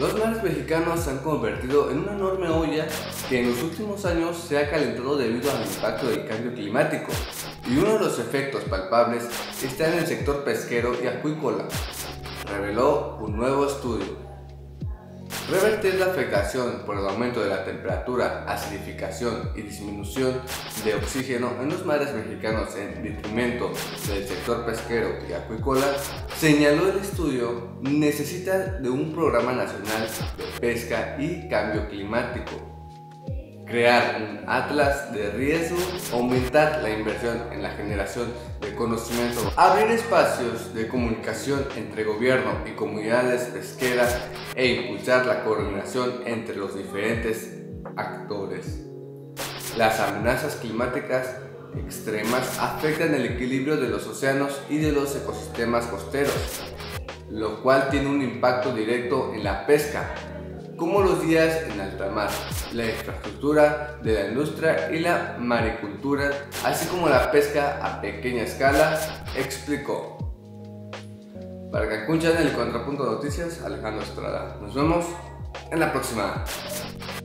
Los mares mexicanos se han convertido en una enorme olla que en los últimos años se ha calentado debido al impacto del cambio climático, y uno de los efectos palpables está en el sector pesquero y acuícola, reveló un nuevo estudio. Revertir la afectación por el aumento de la temperatura, acidificación y disminución de oxígeno en los mares mexicanos en detrimento del sector pesquero y acuícola, señaló el estudio, necesita de un programa nacional de pesca y cambio climático, crear un atlas de riesgo, aumentar la inversión en la generación de conocimiento, abrir espacios de comunicación entre gobierno y comunidades pesqueras e impulsar la coordinación entre los diferentes actores. Las amenazas climáticas extremas afectan el equilibrio de los océanos y de los ecosistemas costeros, lo cual tiene un impacto directo en la pesca, como los días en alta mar, la infraestructura de la industria y la maricultura, así como la pesca a pequeña escala, explicó. Para Cancún Channel y Contrapunto Noticias, Alejandro Estrada. Nos vemos en la próxima.